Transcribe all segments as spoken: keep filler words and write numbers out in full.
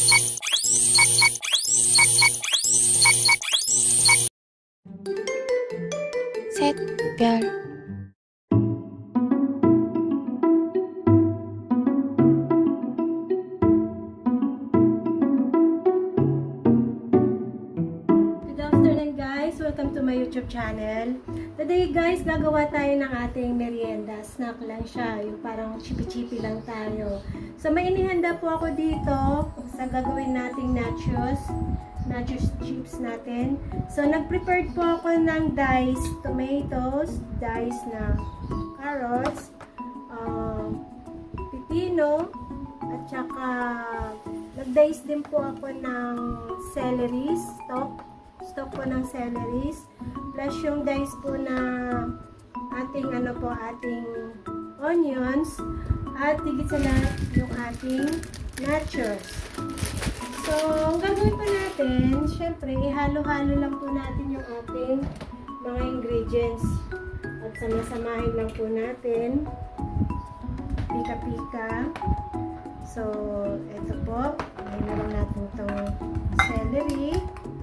샛별 Welcome to my YouTube channel. Today guys, gagawa tayo ng ating merienda. Snack lang siya. Yung parang chipi-chipi lang tayo. So may inihanda po ako dito sa gagawin nating nachos. Nachos chips natin. So nag-prepared po ako ng diced tomatoes, diced na carrots, uh, pipino, at saka nag-dice din po ako ng celery stalk. Stock po ng celeries, plus yung dice po na ating ano po, ating onions, at higit sa lahat yung ating nachos. So, ang gagawin po natin, syempre, ihalo-halo lang po natin yung ating mga ingredients. At samasamahin lang po natin. Pika-pika. So, ito po. Ngayon na lang natin itong celery.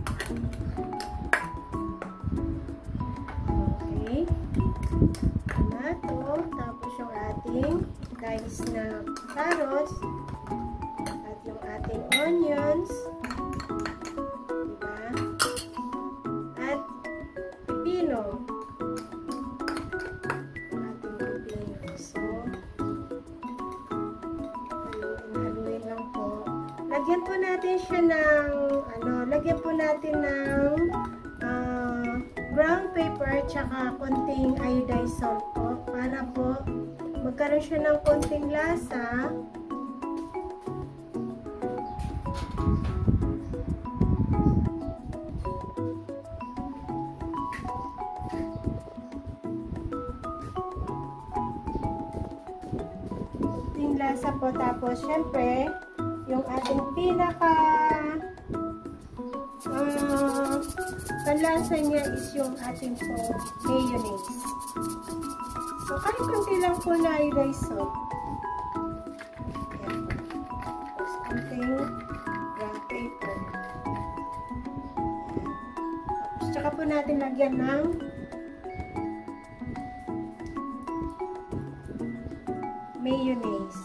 Okay. Tomato. Tapos yung ating diced na carrots. At yung ating onions. Diba? At pipino. Yung ating pipino. So, haluin lang po. Lagyan po natin siya ng ano, lagyan po natin ng uh, brown paper tsaka konting iodized salt po para po magkaroon siya ng konting lasa. Konting lasa po, tapos syempre yung ating pinaka uh, kalasa niya is yung ating po mayonnaise. So, kahit konti lang po na iodized salt. Ayan. Tapos, konting brown paper. Tapos, tsaka po natin lagyan ng mayonnaise.